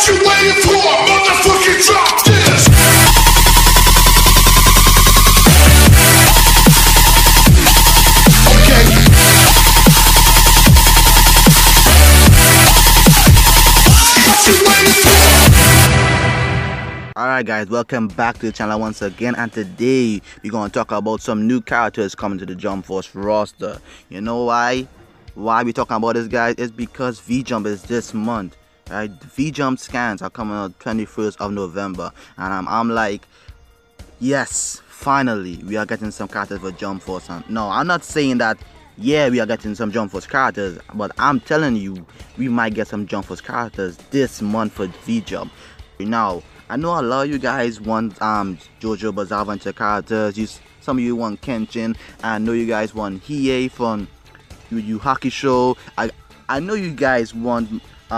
What you waiting for? Motherfucking drop this! Okay. What you waiting for? Alright guys, welcome back to the channel once again, and today we're going to talk about some new characters coming to the Jump Force roster. You know why we talking about this, guys? It's because V-Jump is this month. Right, V-Jump scans are coming out 21st of November, and I'm like, yes, finally we are getting some characters for Jump Force. And no, I'm not saying that yeah we are getting some Jump Force characters, but I'm telling you we might get some Jump Force characters this month for V-Jump. Now I know a lot of you guys want JoJo Bizarre Adventure characters. Some of you want Kenshin. I know you guys want Hiei from Yu Hakusho. I know you guys want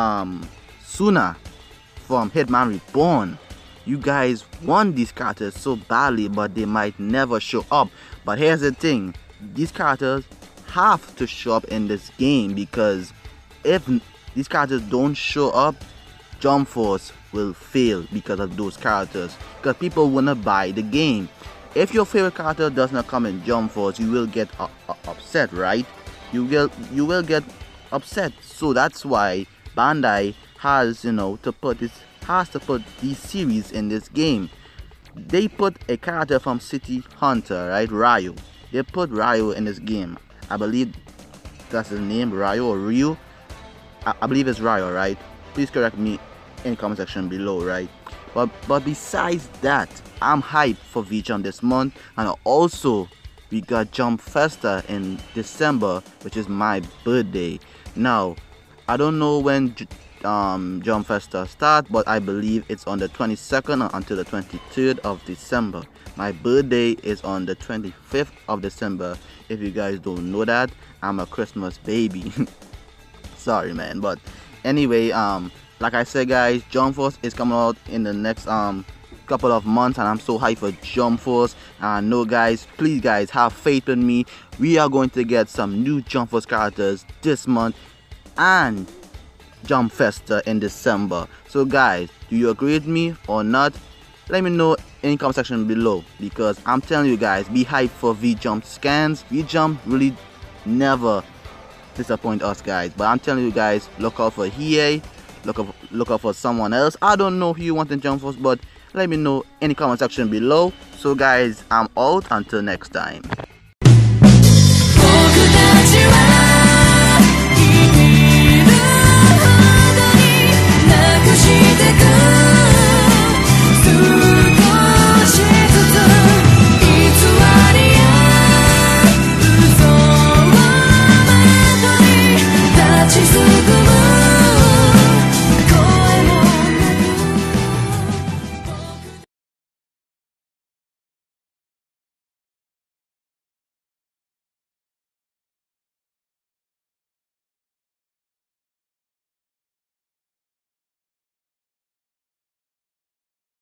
Suna from Hitman Reborn. You guys want these characters so badly, but they might never show up. But here's the thing, these characters have to show up in this game, because if these characters don't show up, Jump Force will fail because of those characters, because people wanna buy the game. If your favorite character does not come in Jump Force, you will get upset, right? You will get upset. So that's why Bandai has to put these series in this game. They put a character from City Hunter, right, Ryo. They put Ryo in this game. I believe that's his name, Ryo or Ryu. I believe it's Ryo, right? Please correct me in the comment section below, right? But besides that, I'm hyped for V-Jump this month, and also we got Jump Festa in December, which is my birthday. Now I don't know when Jump Festa start, but I believe it's on the 22nd until the 23rd of December. My birthday is on the 25th of December. If you guys don't know that, I'm a Christmas baby. Sorry man, but anyway, like I said guys, Jump Force is coming out in the next couple of months, and I'm so hyped for Jump Force. And no guys, please guys, have faith in me. We are going to get some new Jump Force characters this month and Jump Festa in December. So guys, do you agree with me or not? Let me know in the comment section below, because I'm telling you guys, be hyped for V-Jump scans. V-Jump really never disappoint us guys, but I'm telling you guys, look out for Hiei, look out for someone else. I don't know who you want in Jump Force, but let me know in the comment section below. So guys, I'm out until next time.